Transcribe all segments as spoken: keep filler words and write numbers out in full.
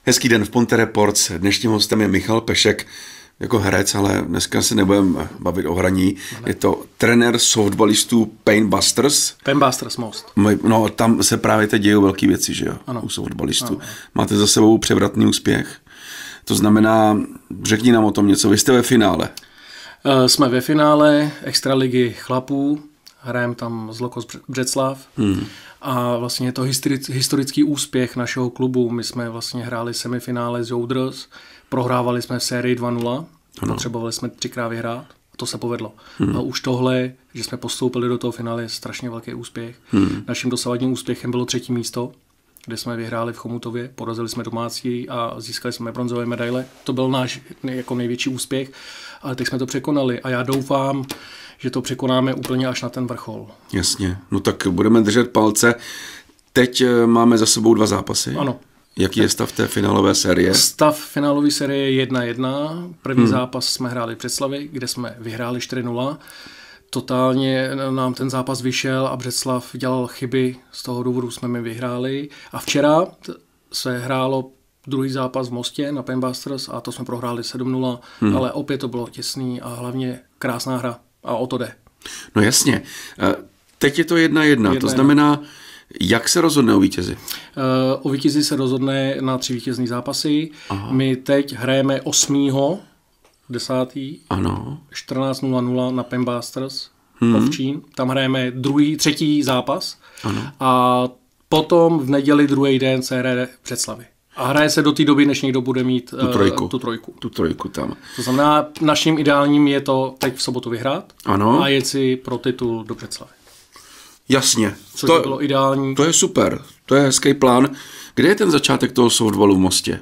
Hezký den v Ponte Reports. Dnešním hostem je Michal Pešek, jako herec, ale dneska se nebudeme bavit o hraní. Je to trenér softballistů Painbusters. Painbusters Most. No, tam se právě teď dějou velké věci, že jo? Ano. U softballistů. Ano. Máte za sebou převratný úspěch. To znamená, řekni nám o tom něco. Vy jste ve finále. Jsme ve finále Extraligy chlapů. Hrajeme tam z Lokos Břeclav. Hmm. A vlastně je to historický úspěch našeho klubu. My jsme vlastně hráli semifinále s Jouders, prohrávali jsme v sérii dva nula, potřebovali jsme třikrát vyhrát a to se povedlo. Hmm. A už tohle, že jsme postoupili do toho finále, je strašně velký úspěch. Hmm. Naším dosavadním úspěchem bylo třetí místo, kde jsme vyhráli v Chomutově, porazili jsme domácí a získali jsme bronzové medaile. To byl náš jako největší úspěch, ale teď jsme to překonali a já doufám, že to překonáme úplně až na ten vrchol. Jasně, no tak budeme držet palce. Teď máme za sebou dva zápasy. Ano. Jaký je stav té finálové série? Stav finálové série je jedna jedna. První hmm. zápas jsme hráli v Břeclavi, kde jsme vyhráli čtyři nula. Totálně nám ten zápas vyšel a Břeclav dělal chyby, z toho důvodu jsme my vyhráli. A včera se hrálo druhý zápas v Mostě na Painbusters a to jsme prohráli sedm nula, hmm. ale opět to bylo těsný a hlavně krásná hra. A o to jde. No jasně. Teď je to jedna jedna. To znamená, jak se rozhodne o vítězi? O vítězi se rozhodne na tři vítězný zápasy. Aha. My teď hrajeme osmého desátý Ano. čtrnáct nula nula na Painbusters hmm. Ovčín. Tam hrajeme druhý, třetí zápas. Ano. A potom v neděli druhý den se hraje v Břeclavi. A hraje se do té doby, než někdo bude mít tu trojku. Uh, tu trojku. Tu trojku tam. To znamená, naším ideálním je to teď v sobotu vyhrát ano. a jet si pro titul do Břeclavy. Jasně. Což to, by bylo ideální. To je super. To je hezký plán. Kde je ten začátek toho softballu v Mostě?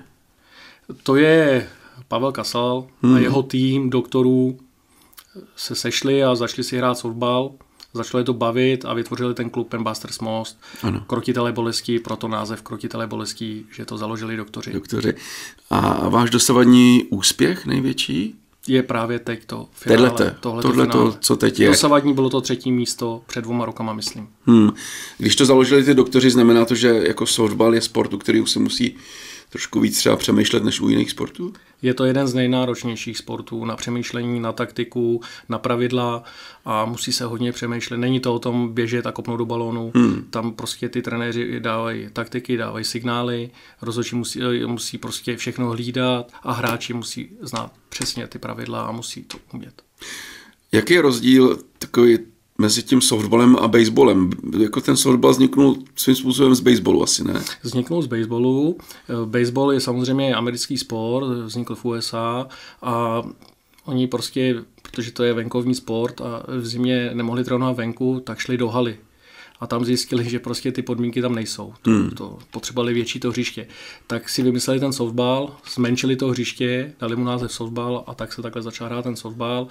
To je Pavel Kasal hmm. a jeho tým doktorů se sešli a začali si hrát softball. Začali to bavit a vytvořili ten klub Painbusters Most. Ano. Krotitelé bolesti, proto název Krotitelé bolesti, že to založili doktoři. Doktoři. A váš dosavadní úspěch největší? Je právě teď to finále. Tohle, tohle to, co teď je. Dosavadní bylo to třetí místo před dvěma rokama, myslím. Hmm. Když to založili ty doktoři, znamená to, že jako softball je sport, u kterého se musí trošku víc třeba přemýšlet než u jiných sportů? Je to jeden z nejnáročnějších sportů na přemýšlení, na taktiku, na pravidla a musí se hodně přemýšlet. Není to o tom běžet a kopnout do balónu. Hmm. Tam prostě ty trenéři dávají taktiky, dávají signály, rozhodčí musí, musí prostě všechno hlídat a hráči musí znát přesně ty pravidla a musí to umět. Jaký je rozdíl takový mezi tím softballem a baseballem? Jako ten softball vzniknul svým způsobem z baseballu asi, ne? Vzniknul z baseballu. Baseball je samozřejmě americký sport, vznikl v U S A a oni prostě, protože to je venkovní sport a v zimě nemohli trénovat venku, tak šli do haly. A tam zjistili, že prostě ty podmínky tam nejsou. To, hmm. to potřebovali větší to hřiště. Tak si vymysleli ten softball, zmenšili to hřiště, dali mu název softball a tak se takhle začal hrát ten softball.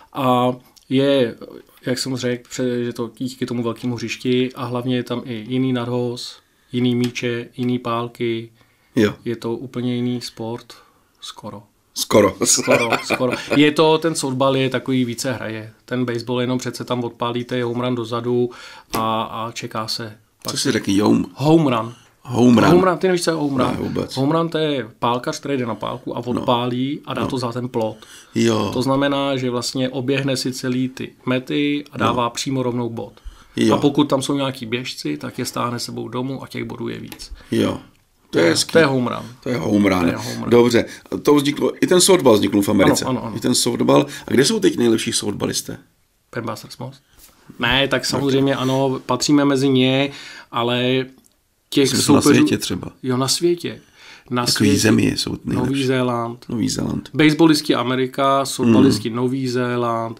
A je, jak jsem řekl, že to díky tomu velkému hřišti a hlavně je tam i jiný nadhoz, jiný míče, jiný pálky. Jo. Je to úplně jiný sport, skoro. Skoro. Skoro, skoro. Je to, ten softball je takový více hraje. Ten baseball jenom přece tam odpálíte home run dozadu a, a čeká se. Co si řekl, home? Home run. Home run. Home run, ty nevíš, co je home run? Ne, vůbec. Home run to je pálkař, který jde na pálku a odpálí no. a dá no. to za ten plot. Jo. To znamená, že vlastně oběhne si celý ty mety a dává no. přímo rovnou bod. Jo. A pokud tam jsou nějaký běžci, tak je stáhne sebou domů a těch bodů je víc. Jo. To je, to je home run. To je home run. To je home run. Dobře. To vzniklo, i ten softball vznikl v Americe. Ano, ano, ano. I ten softball. A kde jsou teď nejlepší softballisté? Painbusters Most. Ne, tak samozřejmě ano, patříme mezi ně, ale těch soupeřů... Na světě třeba. Jo, na světě. Na Jaký světě. Zemi jsou nejlepší? Nový Zéland. Nový Zéland. Baseballisti Amerika, softballisti mm. Nový Zéland,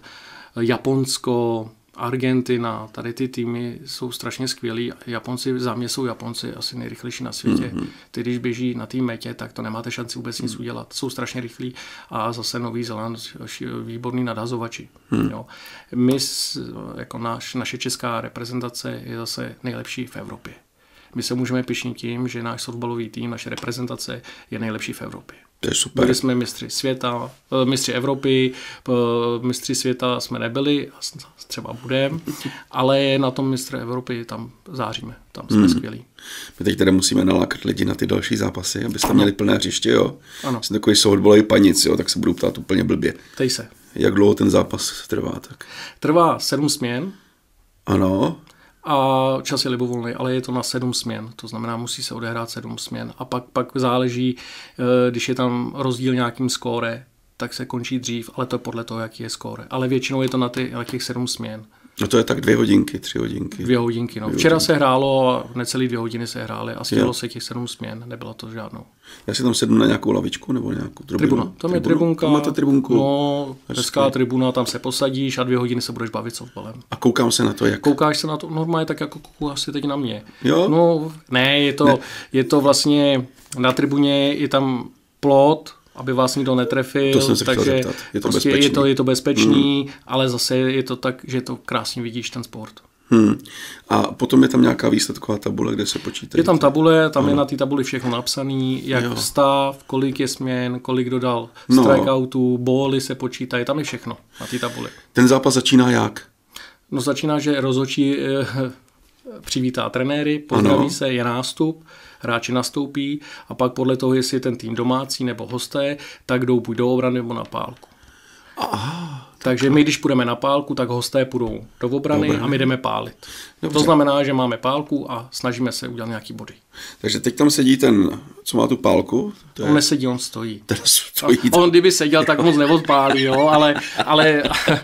Japonsko, Argentina, tady ty týmy jsou strašně skvělí. Japonci, za mě jsou Japonci asi nejrychlejší na světě. Mm-hmm. Ty, když běží na té metě, tak to nemáte šanci vůbec nic mm. udělat. Jsou strašně rychlí a zase Nový Zéland, výborný nadhazovači. Mm. Jo. My, jako naš, naše česká reprezentace je zase nejlepší v Evropě. My se můžeme pyšnit tím, že náš softballový tým, naše reprezentace je nejlepší v Evropě. To je super. Byli jsme mistři světa, mistři Evropy, mistři světa jsme nebyli, třeba budeme, ale na tom mistře Evropy tam záříme, tam jsme hmm. skvělí. My teď teda musíme nalákat lidi na ty další zápasy, abyste měli plné hřiště, jo. Ano. Jsem takový softballový panic, jo, tak se budu ptát úplně blbě. Tej se. Jak dlouho ten zápas trvá? Tak? Trvá sedm směn. Ano. A čas je libovolný, ale je to na sedm směn, to znamená, musí se odehrát sedm směn. A pak, pak záleží, když je tam rozdíl nějakým skóre, tak se končí dřív, ale to je podle toho, jaký je skóre. Ale většinou je to na, ty, na těch sedm směn. No to je tak dvě hodinky, tři hodinky. Dvě hodinky, no. Dvě Včera hodinky. se hrálo a necelý dvě hodiny se hrály a stihlo se těch sedm směn, nebylo to žádnou. Já si tam sednu na nějakou lavičku nebo nějakou tribunu? Tribuna, tam je tribunka. Tam máte tribunku? No, hezká tribuna, tam se posadíš a dvě hodiny se budeš bavit softballem. A koukám se na to, jak? Koukáš se na to normálně tak, jako koukáš si teď na mě. Jo? No, ne, je to, ne. je to vlastně, na tribuně je tam plot, aby vás nikdo netrefil, to jsem se takže je to, prostě je to, je to bezpečný, mm. ale zase je to tak, že to krásně vidíš ten sport. Hmm. A potom je tam nějaká výsledková tabule, kde se počítají? Je tam tabule, tam ano. je na té tabuli všechno napsané, jak jo. stav, kolik je směn, kolik dodal no. strikeoutů, bóly se počítají, tam je všechno na té tabuli. Ten zápas začíná jak? No začíná, že rozhodčí eh, přivítá trenéry, pozdraví ano. se, je nástup, hráči nastoupí a pak podle toho, jestli je ten tým domácí nebo hosté, tak jdou buď do obrany nebo na pálku. Aha. Takže my, když půjdeme na pálku, tak hosté půjdou do obrany Dobre. a my jdeme pálit. Dobře. To znamená, že máme pálku a snažíme se udělat nějaký body. Takže teď tam sedí ten, co má tu pálku? To je... On nesedí, on stojí. Ten stojí. On kdyby seděl, tak moc neodpálí, jo, ale, ale,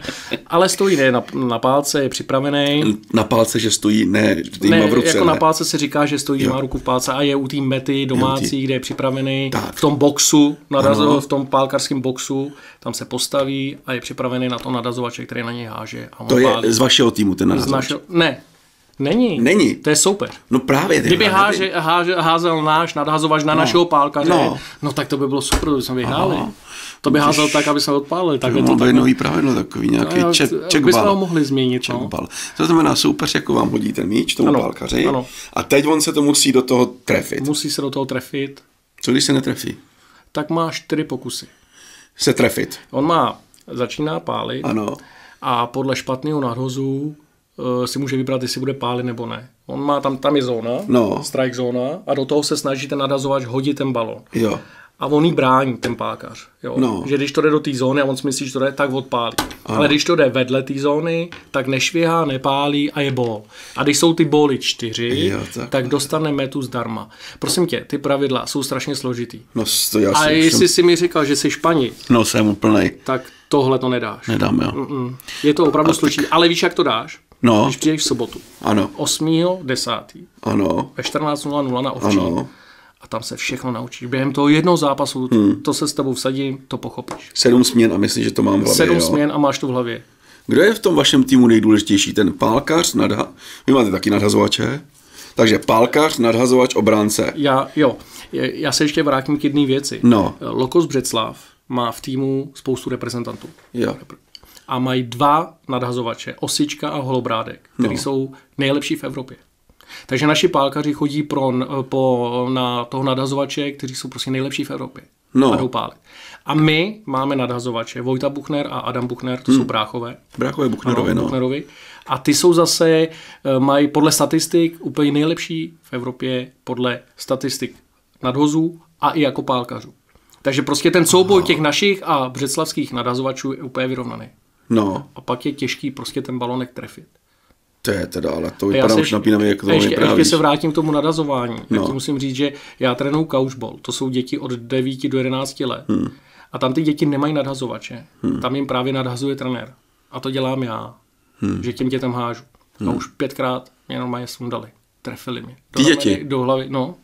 ale stojí, ne, na, na pálce je připravený. Na pálce, že stojí, ne, že ne, má v ruce, jako ne. na pálce se říká, že stojí, jo. má ruku v pálce a je u té mety domácí, kde je připravený tak. v tom boxu, nadazo, v tom pálkarském boxu, tam se postaví a je připravený na to nadazovače, který na něj háže. A on to pálí. je z vašeho týmu ten nadazovač? Našeho, ne. Není. Není. To je soupeř. No právě. Kdyby háže, háže, házel náš nadhazovač na no. našeho pálkaře, no. no tak to by bylo super, kdyby jsme vyhráli. Aha. To by házel tak, aby jsme odpálili. Tak to by nový pravidlo, takový nějaký no, checkball. Bychom ho mohli změnit. No. To znamená, soupeř jako vám hodí ten míč tomu ano, pálkaři ano. a teď on se to musí do toho trefit. Musí se do toho trefit. Co když se netrefí? Tak má čtyři pokusy. Se trefit. On má, začíná pálit ano. a podle špatného nadhozu uh, si může vybrat, jestli bude pálit nebo ne. On má tam, tam je zóna, no. strike zóna a do toho se snaží ten nadhazovač hodit ten balon. Jo. A on jí brání, ten pálkař. Jo? No. Že když to jde do té zóny a on si myslí, že to jde, tak odpálí. Ano. Ale když to jde vedle té zóny, tak nešvihá, nepálí a je ból. A když jsou ty bóly čtyři, jo, tak... tak dostane metu zdarma. Prosím tě, ty pravidla jsou strašně složitý. No, to já a jestli jsem... jsi mi říkal, že jsi Španěl, no, jsem úplnej. Tak tohle to nedáš. Nedám, jo. Mm-mm. Je to opravdu složitý. Tak... Ale víš, jak to dáš? No. Když přijdeš v sobotu. Ano. osmého desátého Ano. Ve čtrnáct nula nula na ovčí. Ano. A tam se všechno naučíš. Během toho jednoho zápasu hmm. to se s tebou vsadím, to pochopíš. Sedm směn a myslíš, že to mám v hlavě, Sedm jo? směn a máš to v hlavě. Kdo je v tom vašem týmu nejdůležitější? Ten pálkař, nadha... Vy máte taky nadhazovače? Takže pálkař, nadhazovač, obránce. Já, jo. Já se ještě vrátím k jedné věci. No. Lokos Břeclav má v týmu spoustu reprezentantů. Jo. A mají dva nadhazovače, Osička a Holobrádek, který no. jsou nejlepší v Evropě. Takže naši pálkaři chodí pro, po, na toho nadhazovače, kteří jsou prostě nejlepší v Evropě. No. A jdou pálit. A my máme nadhazovače, Vojta Buchner a Adam Buchner, to hmm. jsou bráchové. Bráchové Buchnerovi, ano, no. Buchnerovi. A ty jsou zase, mají podle statistik úplně nejlepší v Evropě, podle statistik nadhozů a i jako pálkařů. Takže prostě ten souboj těch našich a břeclavských nadhazovačů je úplně vyrovnaný. No. A pak je těžký prostě ten balonek trefit. To je teda, ale to vypadá už napínavě, jak to ještě, vyprávíš. Ještě se vrátím k tomu nadhazování. No. Tak ti musím říct, že já trénuju couchball. To jsou děti od devíti do jedenácti let. Hmm. A tam ty děti nemají nadhazovače. Hmm. Tam jim právě nadhazuje trenér. A to dělám já. Hmm. Že těm dětem hážu. Hmm. A už pětkrát mě normálně sundali. Trefili mě. Ty do děti? Hlavy, do hlavy, no.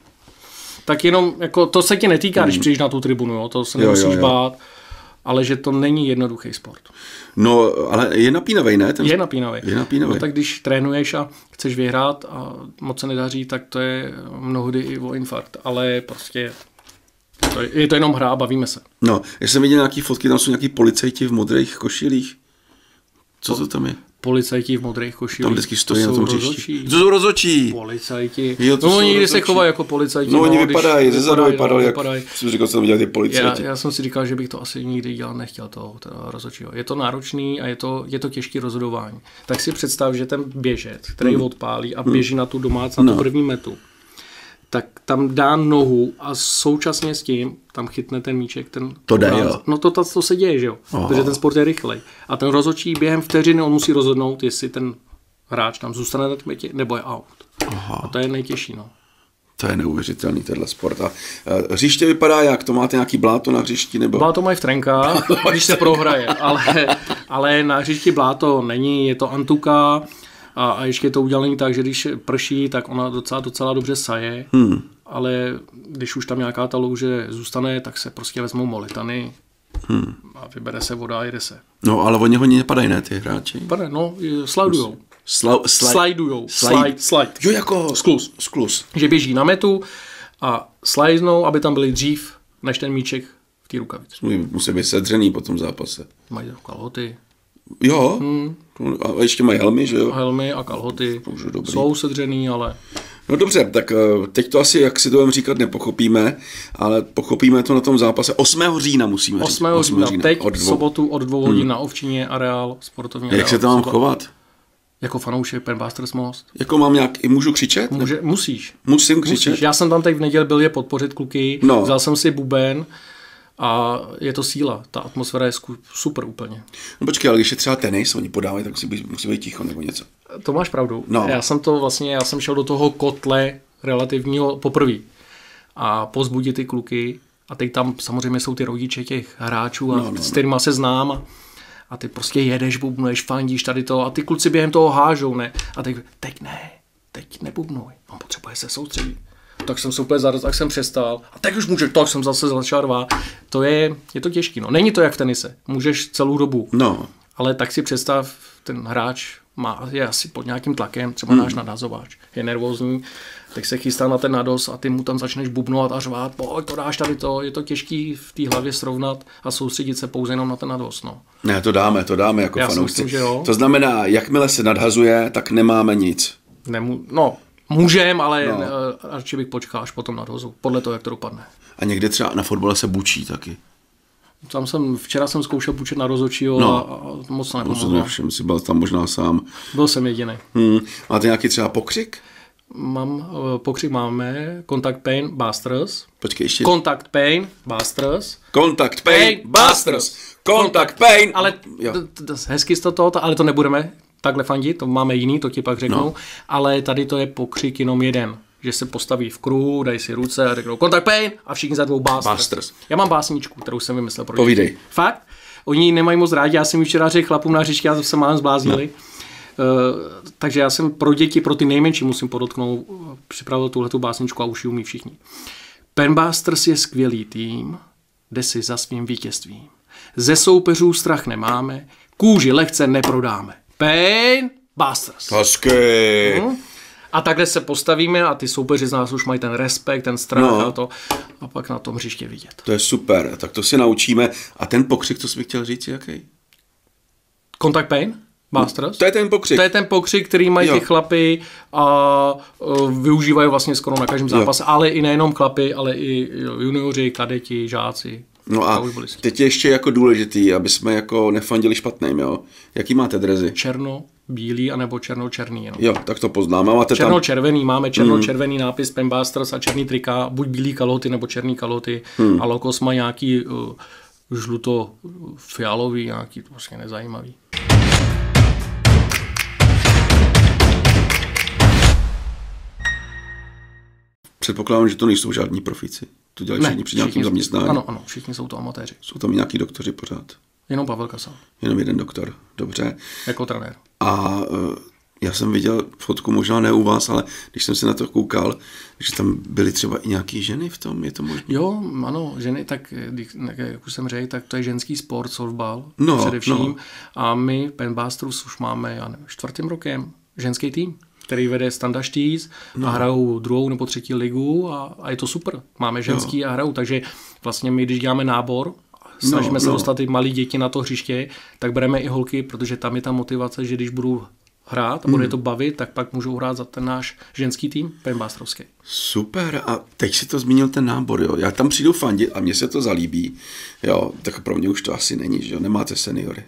Tak jenom, jako, to se tě netýká, hmm. když přijdeš na tu tribunu. Jo? To se nemusíš jo, jo, jo. bát. Ale že to není jednoduchý sport. No, ale je napínavej, ne? Ten... Je napínavý. Je napínavý. No tak když trénuješ a chceš vyhrát a moc se nedaří, tak to je mnohdy i o infarkt. Ale prostě to je, je to jenom hra a bavíme se. No, já jsem viděl nějaký fotky, tam jsou nějaký policajti v modrých košilích. Co to tam je? Policajti v modrých košilích. Tam vždycky stojí na tom hřišti. To jsou rozhodčí. Policajti. Jo, no oni někdy se chovají jako policajti. No, no oni vypadají, ze zadu vypadají, jak vypadají. jsem říkal, co tam dělají ty policajti. Já, já jsem si říkal, že bych to asi nikdy dělat nechtěl, toho rozhodčího. Je to náročný a je to, je to těžké rozhodování. Tak si představ, že ten běžec, který hmm. odpálí a běží hmm. na tu domácí, na tu první metu, tak tam dá nohu a současně s tím tam chytne ten míček. Ten to jde, jo. No to, to, to se děje, že jo. Aha. Protože ten sport je rychlej. A ten rozhodčí během vteřiny on musí rozhodnout, jestli ten hráč tam zůstane na tmetě, nebo je out. Aha. A to je nejtěžší, no. To je neuvěřitelný, tenhle sport. A hřiště vypadá jak? To máte nějaký bláto na hřišti? Nebo? Bláto mají v trenkách, když se prohraje. Ale, ale na hřišti bláto není, je to antuka. A, a ještě je to udělané tak, že když prší, tak ona docela, docela dobře saje, hmm. ale když už tam nějaká ta louže zůstane, tak se prostě vezmou molitany hmm. a vybere se voda a jede se. No, ale oni hodně nepadají, ne, ty hráči? Padají, no, slidujou. Sla, slide, slidujou. Slide. Slide. Slide. Jo, jako skluz. skluz. Že běží na metu a slidnou, aby tam byli dřív, než ten míček v té rukavici. Musí být sedřený po tom zápase. Mají kalhoty. Jo, hmm. a ještě mají helmy, že jo? Helmy a kalhoty jsou sedřený, ale... No dobře, tak teď to asi, jak si to budeme říkat, nepochopíme, ale pochopíme to na tom zápase. osmého října musíme říct. osmého října, teď od sobotu od dvou hodin hmm. na Ovčině areál, sportovní areál. Jak se tam mám chovat? Jako fanoušek Pen Busters Most. Jako mám nějak, i můžu křičet? Může, musíš. Musím křičet? Musíš. Já jsem tam teď v neděli byl je podpořit kluky, no. Vzal jsem si buben a je to síla. Ta atmosféra je super úplně. No počkej, ale když je třeba tenis, oni podávají, tak musí být, musí být ticho nebo něco. To máš pravdu. No. Já jsem to vlastně, já jsem šel do toho kotle relativního poprvé a pozbudit ty kluky a teď tam samozřejmě jsou ty rodiče těch hráčů a no, no, s kterýma se znám a A ty prostě jedeš, bubnuješ, fandíš tady to a ty kluci během toho hážou, ne? A teď, teď ne, teď nebubnuj, on potřebuje se soustředit. Tak jsem se úplně zarazil, tak jsem přestal. A teď už můžeš, tak jsem zase začal rvát. To je, je to těžký, no. Není to jak v tenise, můžeš celou dobu. No. Ale tak si představ, ten hráč má, je asi pod nějakým tlakem, třeba náš hmm. nadhazováč, je nervózní, tak se chystá na ten nados a ty mu tam začneš bubnovat a řvát, pojď, to dáš tady to, je to těžký v té hlavě srovnat a soustředit se pouze jenom na ten nados, no. Ne, to dáme, to dáme jako Já fanoušci. Myslím, to znamená, jakmile se nadhazuje, tak nemáme nic. Nemu, no, můžem, ale no. radši bych počkal až potom nadhozu, podle toho, jak to dopadne. A někde třeba na fotbale se bučí taky. Tam jsem, včera jsem zkoušel půjčet na rozhodčího no. a, a moc nepomohlo. Nevšim, si byl tam možná sám. Byl jsem jediný. Hmm. Máte nějaký třeba pokřik? Mám, pokřik máme, Contact Pain Busters. Počkej ještě. Contact Pain Busters. Contact Pain Busters. Contact Pain. Ale hezky z toho, ale to nebudeme takhle fandit, to máme jiný, to ti pak řeknu. No. Ale tady to je pokřik jenom jeden. Že se postaví v kruhu, dají si ruce a řeknou Contact Pain a všichni za dvou Busters. Busters. Já mám básničku, kterou jsem vymyslel pro Povídej. děti. Fakt? Oni ji nemají moc rádi, já jsem ji včera řekl chlapům na hřišti, já se málem zbláznili. No. Uh, takže já jsem pro děti, pro ty nejmenší musím podotknout, připravil tuhletu básničku a už ji umí všichni. Pen Busters je skvělý tým, jde si za svým vítězstvím. Ze soupeřů strach nemáme, kůži lehce neprodáme. Pen Busters. Hezky. Hmm? A takhle se postavíme a ty soupeři z nás už mají ten respekt, ten strach no. a to. A pak na tom hřiště vidět. To je super, tak to si naučíme. A ten pokřik, to jsi mi chtěl říct, jaký? Contact Pain Busters. To je ten pokřik. To je ten pokřik, který mají jo. ty chlapy a uh, využívají vlastně skoro na každém zápase, jo. ale i nejenom chlapy, ale i junioři, kadeti, žáci. No a teď je ještě jako důležitý, aby jsme jako nefandili špatným, jo? Jaký máte drezy? Černo, bílý, anebo černo-černý. Jenom. Jo, tak to poznáme. Máte černo-červený, tam... máme černo-červený mm. nápis Pen Busters a černý trika, buď bílý kalhoty, nebo černý kalhoty. Mm. A lokos má nějaký uh, žluto-fialový, nějaký, to vlastně nezajímavý. Předpokládám, že to nejsou žádní profíci. To dělají všichni při nějakém zaměstnání. Ano, ano, všichni jsou to amatéři. Jsou tam nějaký doktoři pořád? Jenom Pavel Kasal. Jenom jeden doktor, dobře. Jako trenér. A uh, já jsem viděl fotku, možná ne u vás, ale když jsem se na to koukal, že tam byly třeba i nějaký ženy v tom, je to možné? Jo, ano, ženy, tak jak už jsem řekl, tak to je ženský sport, softball no, především. No. A my, Pen Busters, už máme, já nevím, čtvrtým rokem ženský tým, který vede Standa Štýc no. a hrajou druhou nebo třetí ligu a, a je to super. Máme ženský jo. a hrajou, takže vlastně my, když děláme nábor, snažíme no, se no. dostat i malí děti na to hřiště, tak bereme i holky, protože tam je ta motivace, že když budou hrát a bude hmm. to bavit, tak pak můžou hrát za ten náš ženský tým, Painbustrovský. Super, a teď si to zmínil ten nábor, jo. Já tam přijdu fandit a mně se to zalíbí, jo, tak pro mě už to asi není, že jo, nemáte seniory.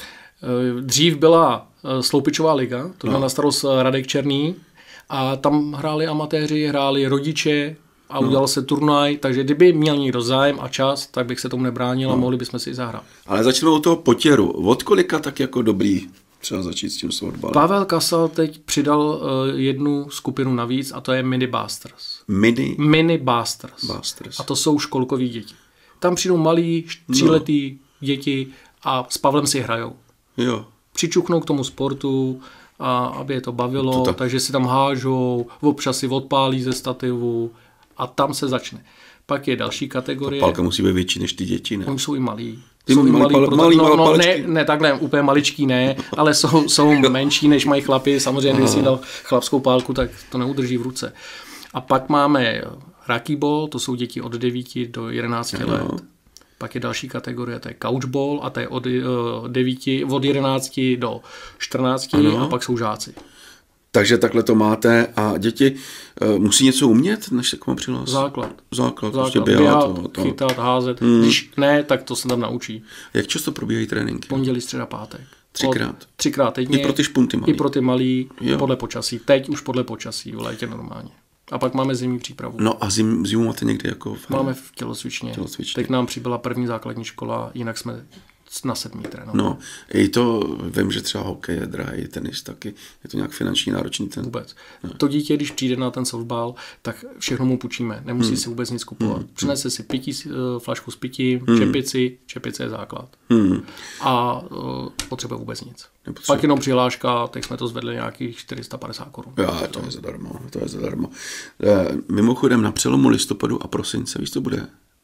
Dřív byla Sloupičová liga, to měl no. na starost Radek Černý a tam hráli amatéři, hráli rodiče a no. udělal se turnaj, takže kdyby měl někdo zájem a čas, tak bych se tomu nebránil no. a mohli bychom si i zahrát. Ale začneme od toho Potěru. Od kolika tak jako dobrý třeba začít s tím softballem? Pavel Kasal teď přidal uh, jednu skupinu navíc a to je Mini Busters. Mini? Mini Busters. Busters. A to jsou školkoví děti. Tam přijdou malí, tříletý no. děti a s Pavlem si hrajou. Jo. Přičuknou k tomu sportu, a aby je to bavilo, to tak. takže si tam hážou, občas si odpálí ze stativu a tam se začne. Pak je další kategorie. Ta pálka musí být větší než ty děti, ne? Oni jsou i malí. Ty jsou malý, malí, malý, proto, malý, no, malý no, palečky. ne, ne, takhle, úplně maličký ne, ale jsou, jsou menší, než mají chlapi. Samozřejmě, když si dal chlapskou pálku, tak to neudrží v ruce. A pak máme rakiball, to jsou děti od devíti do jedenácti let. Pak je další kategorie, to je couchball a to je od, devíti, od jedenácti do čtrnácti ano. a pak jsou žáci. Takže takhle to máte a děti uh, musí něco umět, než se k vám přihlásí? Základ. Základ, Základ. prostě běhat. běhat to, chytat, házet. Hmm. Když ne, tak to se tam naučí. Jak často probíhají tréninky? Pondělí, středa, pátek. Třikrát? Od, třikrát týdně. I pro ty špunty malý? I pro ty malý, jo. podle počasí. Teď už podle počasí, v létě normálně. A pak máme zimní přípravu. No a zim, zimu máte někdy jako... V... Máme v tělocvičně. tělocvičně. Teď nám přibyla první základní škola, jinak jsme na sedmý trénovali. No, i to, vím, že třeba hokej je drahý, tenis taky, je to nějak finanční náročný ten. Vůbec. No. To dítě, když přijde na ten softball, tak všechno mu půjčíme, nemusí hmm. si vůbec nic kupovat. Hmm. Přinese si pití, flašku s pitím, hmm. čepici, čepice je základ. Hmm. A uh, potřebuje vůbec nic. Nepotřebuje. Pak jenom přihláška, teď jsme to zvedli nějakých čtyři sta padesát korun. Já, to je zadarmo, to je zadarmo. E, mimochodem na přelomu listopadu a prosince, víš, co bude?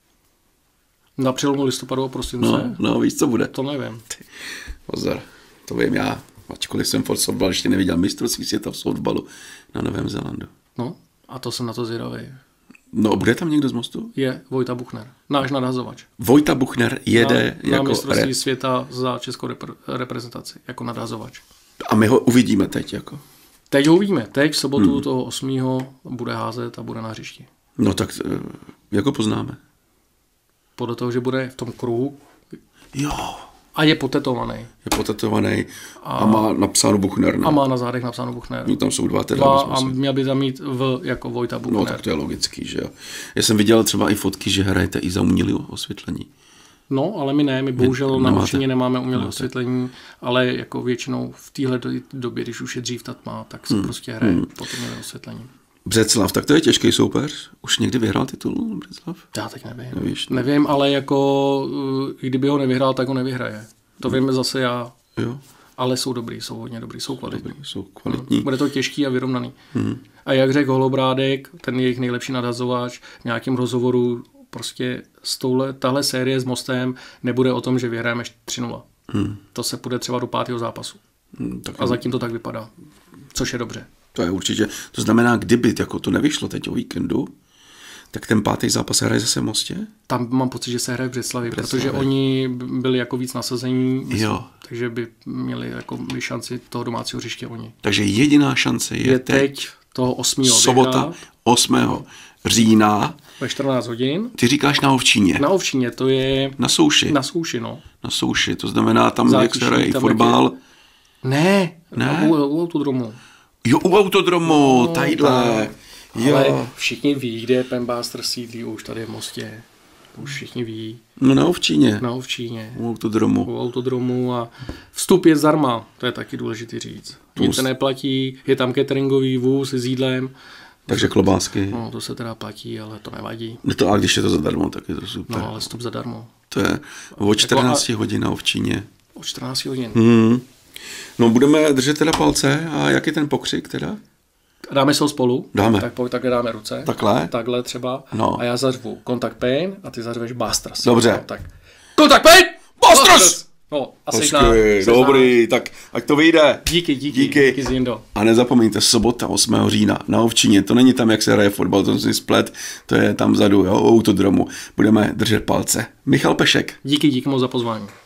Na přelomu listopadu a prosince? No, no, víš, co bude? To nevím. Pozor, to vím já. Ačkoliv jsem furt softball ještě neviděl mistrovství světa v softballu na Novém Zélandu. No, a to jsem na to zvědavý. No, bude tam někdo z Mostu? Je Vojta Buchner, náš nadhazovač. Vojta Buchner jede na, jako... Na mistrovství re... světa za českou repre- reprezentaci, jako nadhazovač. A my ho uvidíme teď, jako? Teď ho uvidíme. Teď v sobotu hmm. toho osmého bude házet a bude na hřišti. No tak, jak ho poznáme? Podle toho, že bude v tom kruhu. Jo. A je potetovaný. Je potetovaný a, a má napsáno Buchner. Ne? A má na zádech napsáno Buchner. No, tam jsou dva teda. Dva a měl by tam mít v jako Vojta Buchner. No tak to je logický, že jo. Já jsem viděl třeba i fotky, že hrajete i za umělé osvětlení. No, ale my ne, my bohužel ne, na Ovčině nemáme umělé osvětlení, ale jako většinou v téhle době, když už je dřív ta tma, tak se hmm. prostě hraje hmm. pod umělé osvětlení. Břeclav, tak to je těžký soupeř. Už někdy vyhrál titul Břeclav? Já teď nevím. Nevíš, ne? Nevím, ale jako i kdyby ho nevyhrál, tak ho nevyhraje. To hmm. víme zase já. Jo. Ale jsou dobrý, jsou hodně dobrý, jsou kvalitní. Dobrý, jsou kvalitní. Bude to těžký a vyrovnaný. Hmm. A jak řekl Holobrádek, ten jejich nejlepší nadhazovač, v nějakém rozhovoru prostě s touhle, tahle série s Mostem nebude o tom, že vyhrajeme tři nula. Hmm. To se půjde třeba do pátého zápasu. Hmm, tak a zatím to tak vypadá. Což je dobře. To je určitě. To znamená, kdyby jako to nevyšlo teď o víkendu, tak ten pátý zápas se hraje zase v Mostě? Tam mám pocit, že se hraje v Břeclavi, protože oni byli jako víc nasazení, jo. takže by měli jako by šanci toho domácího hřiště oni. Takže jediná šance je, je teď, teď toho osmého sobota osmého října ve čtrnáct hodin. Ty říkáš na Ovčíně. Na Ovčíně, to je... Na souši. Na souši, no. Na souši, to znamená tam, Zátiší, jak se hraje i fotbal. Je... Ne, ne? U, u autodromu. Jo, u autodromu, no, tadyhle. Jo. Ale všichni ví, kde je Painbuster sídlí, už tady v Mostě. Už všichni ví. No na Ovčíně. Na Ovčíně. U autodromu. U autodromu a vstup je zdarma, to je taky důležité říct. Nic se neplatí, je tam cateringový vůz s jídlem. Takže klobásky. No, to se teda platí, ale to nevadí. No to, a když je to zadarmo, tak je to super. No, ale vstup zadarmo. To je o čtrnácti jako, hodin na Ovčíně. O čtrnácti hodin. Hmm. No budeme držet teda palce a jak je ten pokřik teda? Dáme se spolu. Dáme. Tak pojď, takhle dáme ruce. Takhle? Takhle třeba. No. A já zařvu Contact Pain a ty zařveš Busters. Dobře. No, tak. Contact Pain! Busters! No, asi Hezky, tak, dobrý, tak ať to vyjde. Díky, díky, díky. díky Zindo. A nezapomeňte, sobota osmého října na Ovčině, to není tam, jak se hraje fotbal, to si splet, to je tam vzadu, jo, u autodromu. Budeme držet palce. Michal Pešek. Díky, díky moc za pozvání.